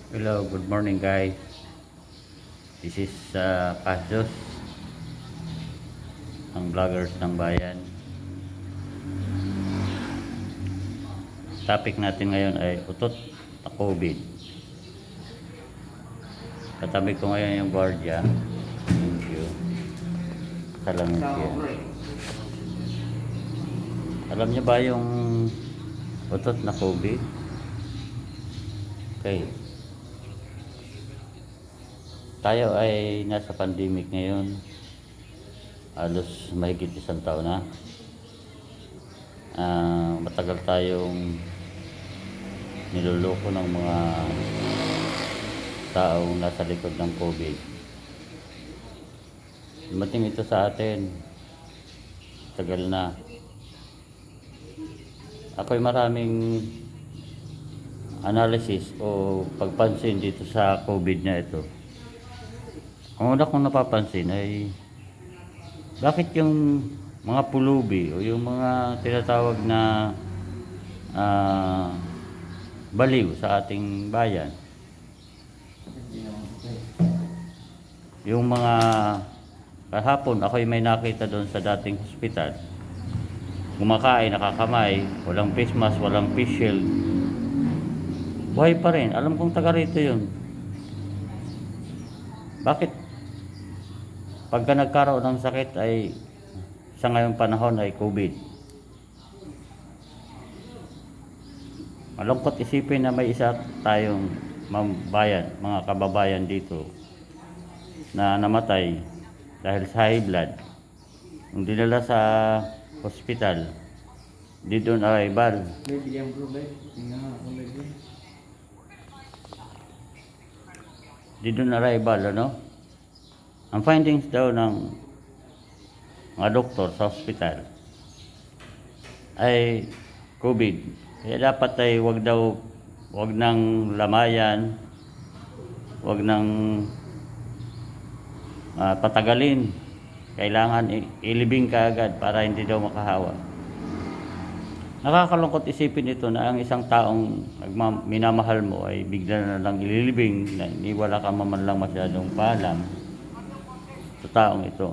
Hello, good morning guys. This is Kasus, ang vloggers ng bayan. Topic natin ngayon ay utot na COVID. Katabi ko ngayon yung guardia. Thank you. Salamin siya. Alam niyo ba yung utot na COVID? Okay. Tayo ay nasa pandemic ngayon. Halos mahigit 1 taon na. Matagal tayong niloloko ng mga taong nasa likod ng COVID. Dumating ito sa atin. Tagal na. Ako'y maraming analysis o pagpansin dito sa COVID na ito. Ang una kong napapansin ay bakit yung mga pulubi o yung mga tinatawag na baliw sa ating bayan, yung mga kahapon ako'y may nakita doon sa dating hospital, kumakain, nakakamay, walang face mask, walang face shield, buhay pa rin. Alam kong taga rito yun. Bakit pagka nagkaroon ng sakit ay sa ngayong panahon ay COVID? Malungkot isipin na may isa tayong bayan, mga kababayan dito na namatay dahil sa high blood. Nung dinala sa hospital, di doon arrival. Di doon arrival, ano? Ang findings daw ng mga doktor sa hospital ay COVID. Kaya dapat ay wag nang lamayan, wag nang patagalin. Kailangan ilibing kaagad para hindi daw makahawa. Nakakalungkot isipin ito na ang isang taong minamahal mo ay bigla na lang ililibing na wala ka man lang masyadong paalam sa taong ito.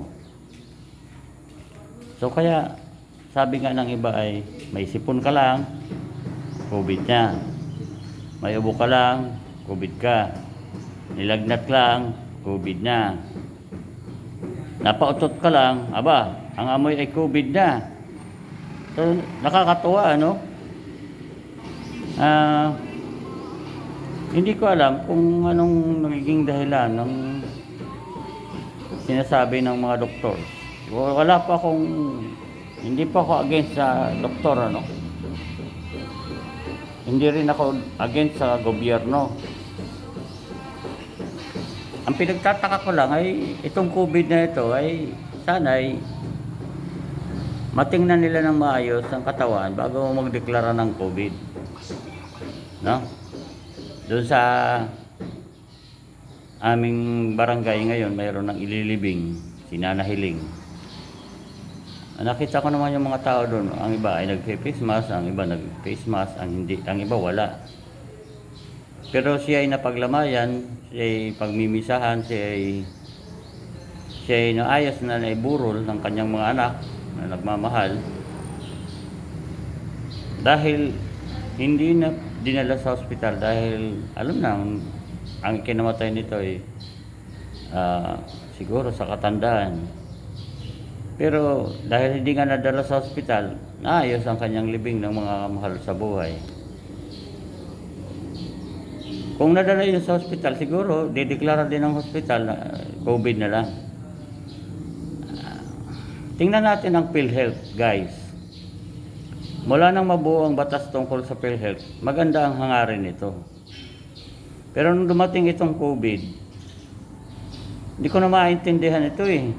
So kaya sabi nga ng iba ay may sipon ka lang, COVID niya. May ubo ka lang, COVID ka. Nilagnat lang, COVID na. Napautot ka lang, aba, ang amoy ay COVID na. So nakakatuwa, ano? Hindi ko alam kung anong nagiging dahilan ng sinasabi ng mga doktor. Hindi pa ako against sa doktor, ano. Hindi rin ako against sa gobyerno. Ang pinagtataka ko lang ay itong COVID na ito ay sana ay matingnan nila ng maayos ang katawan bago magdeklara ng COVID. No? Doon sa aming barangay ngayon, mayroon ng ililibing, sinanahiling. Nakita ko naman yung mga tao doon. Ang iba ay nag-face mask, ang iba nag-face mask, ang iba wala. Pero siya ay napaglamayan, siya ay pagmimisahan, siya ay naayos na naiburol ng kanyang mga anak na nagmamahal. Dahil hindi na dinala sa ospital dahil alam na ang kinamatay nito ay siguro sa katandaan. Pero dahil hindi nga nadala sa ospital, naayos ang kanyang libing ng mga mahal sa buhay. Kung nadala yun sa ospital, siguro dideklara din ng ospital na COVID na lang. Tingnan natin ang PhilHealth, guys. Mula nang mabuo ang batas tungkol sa PhilHealth, maganda ang hangarin nito. Pero nung dumating itong COVID, hindi ko na maintindihan ito eh.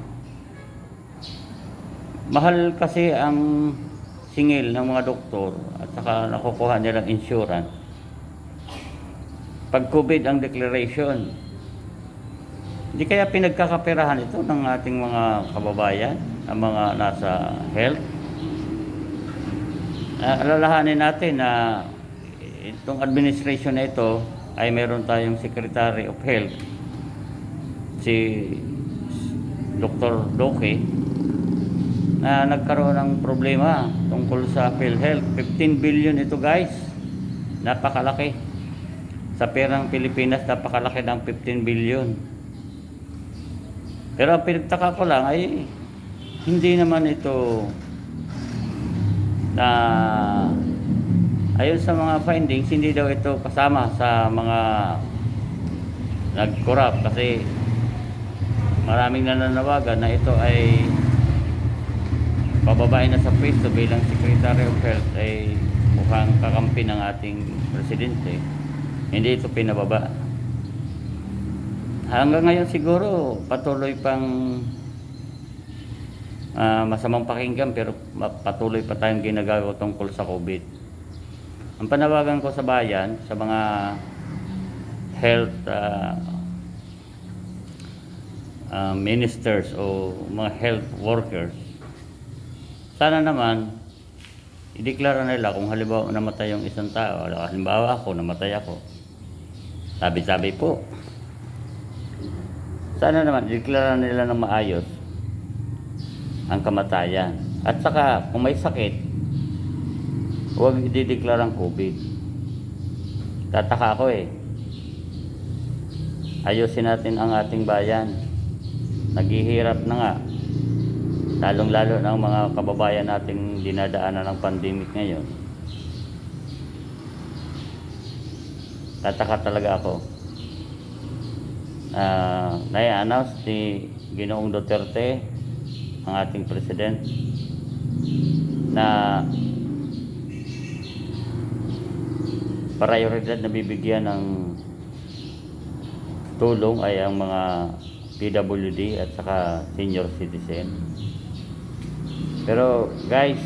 Mahal kasi ang singil ng mga doktor at saka nakukuha nilang insurance. Pag COVID ang declaration, hindi kaya pinagkakaperahan ito ng ating mga kababayan, ang mga nasa health? Alalahanin natin na itong administration na ito ay meron tayong Secretary of Health, si Dr. Doke, na nagkaroon ng problema tungkol sa PhilHealth. 15 billion ito guys, napakalaki. Sa perang Pilipinas, napakalaki ng 15 billion. Pero ang pinagtaka ko lang ay hindi naman ito na ayon sa mga findings, hindi daw ito kasama sa mga nag-corrupt, kasi maraming nananawagan na ito ay pababain na sa pwesto bilang Secretary of Health, ay mukhang kakampi ng ating presidente. Hindi ito pinababa. Hanggang ngayon siguro patuloy pang masamang pakinggan, pero patuloy pa tayong ginagawa tungkol sa COVID. Ang panawagan ko sa bayan, sa mga health ministers o mga health workers, sana naman ideklara nila kung halimbawa namatay yung isang tao, halimbawa ako, namatay ako, sabi-sabi po, sana naman ideklara nila ng maayos ang kamatayan. At saka kung may sakit, huwag idideklarang COVID. Tataka ako ayusin natin ang ating bayan. Naghihirap na nga, lalong lalo ng mga kababayan nating dinadaanan ng pandemic ngayon. Tataka talaga ako. Na-announce ni Ginoong Duterte, ang ating president, na prioridad na bibigyan ng tulong ay ang mga PWD at saka senior citizen. Pero guys,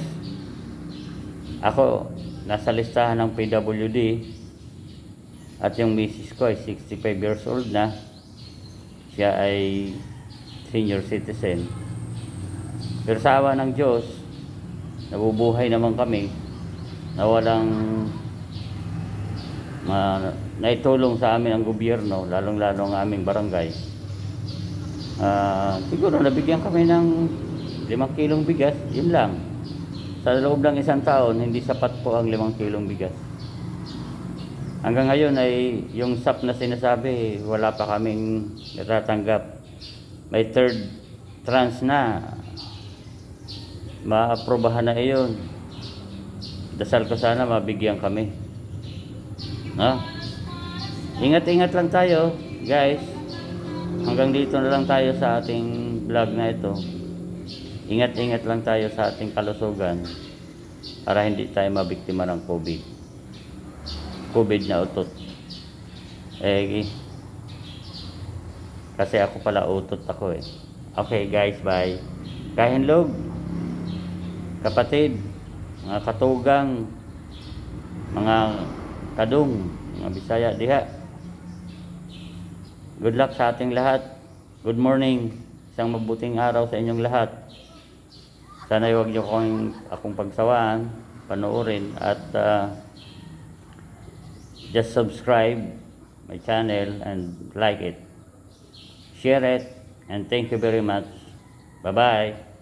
ako nasa listahan ng PWD at yung misis ko ay 65 years old na. Siya ay senior citizen. Pero sa awa ng Diyos, nabubuhay naman kami na walang naitulong sa amin ang gobyerno, lalong-lalo ang aming barangay. Siguro nabigyan kami ng 5 kilong bigas, yun lang. Sa loob ng isang taon, hindi sapat po ang 5 kilong bigas. Hanggang ngayon ay yung SAP na sinasabi, wala pa kaming natatanggap. May third tranche na, maaprobahan na iyon. Dasal ko sana mabigyan kami. Ingat-ingat lang tayo guys. Hanggang dito na lang tayo sa ating vlog na ito. Ingat-ingat lang tayo sa ating kalusugan para hindi tayo mabiktima ng COVID na utot. Kasi ako pala utot ako Okay guys, bye. Kahinlog, kapatid, mga katugang, mga kadung, mga Bisaya diha. Good luck sa ating lahat. Good morning. Isang mabuting araw sa inyong lahat. Sana huwag niyo akong pagsawaan, panoorin, at just subscribe my channel and like it. Share it, and thank you very much. Bye-bye.